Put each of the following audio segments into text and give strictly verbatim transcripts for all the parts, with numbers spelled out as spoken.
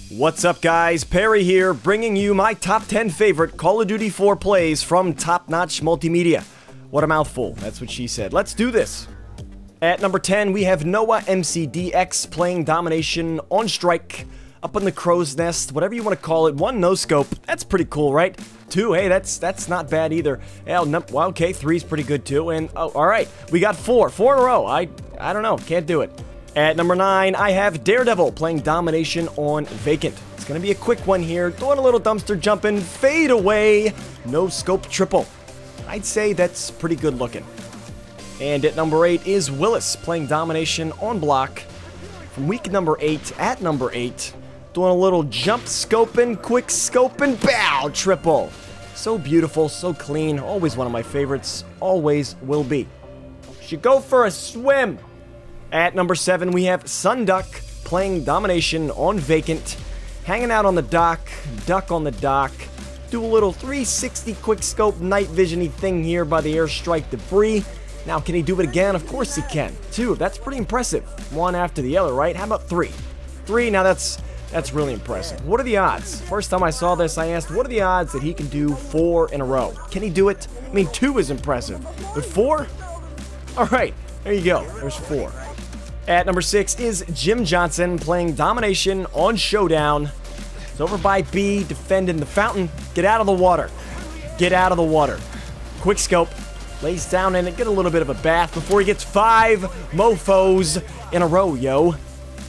What's up, guys? Perry here, bringing you my top ten favorite Call of Duty four plays from Top Notch Multimedia. What a mouthful, that's what she said. Let's do this. At number ten, we have Noah M C D X playing Domination on Strike, up in the crow's nest, whatever you want to call it. One, no scope. That's pretty cool, right? Two, hey, that's that's not bad either. Well, no, well, okay, three's pretty good too. And, oh, all right, we got four. Four in a row. I, I don't know, can't do it. At number nine, I have Daredevil playing Domination on Vacant. It's going to be a quick one here. Doing a little dumpster jumping, fade away, no scope triple. I'd say that's pretty good looking. And at number eight is Willis playing Domination on Block. From week number eight, at number eight, doing a little jump scoping, quick scoping, bow, triple. So beautiful, so clean, always one of my favorites, always will be. Should go for a swim. At number seven, we have Sunduck playing Domination on Vacant, hanging out on the dock, duck on the dock, do a little three sixty quick scope night vision-y thing here by the airstrike debris. Now, can he do it again? Of course he can. Two, that's pretty impressive. One after the other, right? How about three? Three, now that's that's really impressive. What are the odds? First time I saw this, I asked, what are the odds that he can do four in a row? Can he do it? I mean, two is impressive, but four? All right, there you go. There's four. At number six is Jim Johnson playing Domination on Showdown. It's over by B, defending the fountain. Get out of the water. Get out of the water. Quick scope. Lays down in it. Get a little bit of a bath before he gets five mofos in a row, yo. A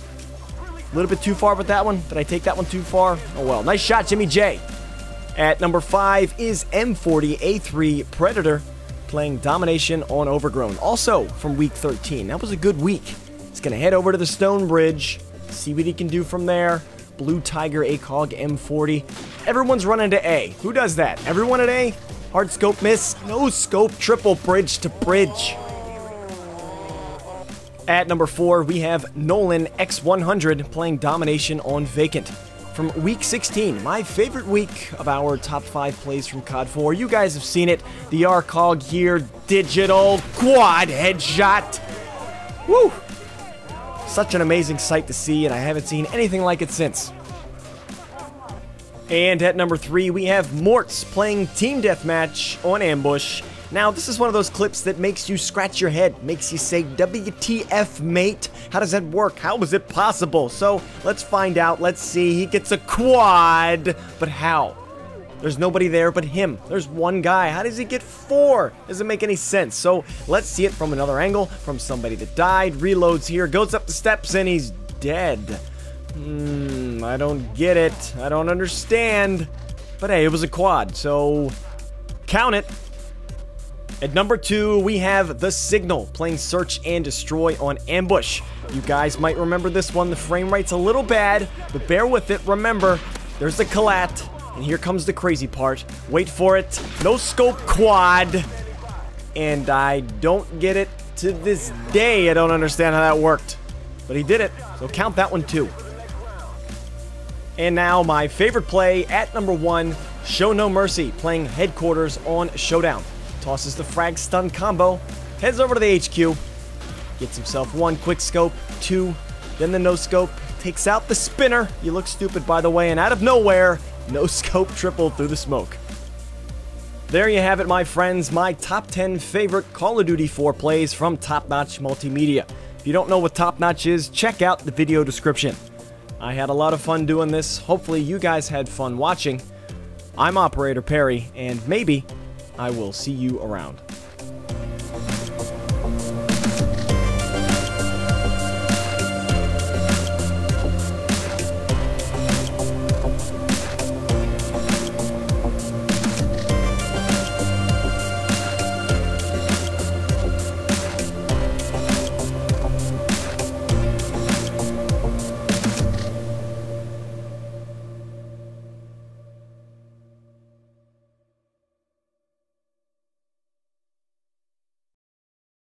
little bit too far with that one. Did I take that one too far? Oh well. Nice shot, Jimmy J. At number five is M forty A three Predator playing Domination on Overgrown. Also from week thirteen. That was a good week. He's going to head over to the Stone Bridge, see what he can do from there. Blue Tiger, A C O G, M forty. Everyone's running to A. Who does that? Everyone at A? Hard scope miss. No scope, triple bridge to bridge. At number four, we have Nolan X one hundred playing Domination on Vacant. From week sixteen, my favorite week of our top five plays from C O D four. You guys have seen it. The A C O G here, digital quad headshot. Woo! Such an amazing sight to see, and I haven't seen anything like it since. And at number three, we have Mortz playing Team Deathmatch on Ambush. Now, this is one of those clips that makes you scratch your head, makes you say, W T F, mate? How does that work? How is it possible? So, let's find out. Let's see. He gets a quad, but how? There's nobody there but him. There's one guy. How does he get four? Doesn't make any sense. So let's see it from another angle, from somebody that died. Reloads here, goes up the steps, and he's dead. Hmm, I don't get it. I don't understand. But hey, it was a quad, so count it. At number two, we have The Signal playing Search and Destroy on Ambush. You guys might remember this one. The frame rate's a little bad, but bear with it. Remember, there's the collat. And here comes the crazy part. Wait for it. No scope quad. And I don't get it to this day. I don't understand how that worked. But he did it. So count that one too. And now my favorite play at number one. Show No Mercy playing Headquarters on Showdown. Tosses the frag stun combo. Heads over to the H Q. Gets himself one quick scope. Two. Then the no scope. Takes out the spinner. You look stupid, by the way. And out of nowhere, no scope triple through the smoke. There you have it, my friends. My top ten favorite Call of Duty four plays from Top Notch Multimedia. If you don't know what Top Notch is, check out the video description. I had a lot of fun doing this. Hopefully you guys had fun watching. I'm Operator Perry, and maybe I will see you around.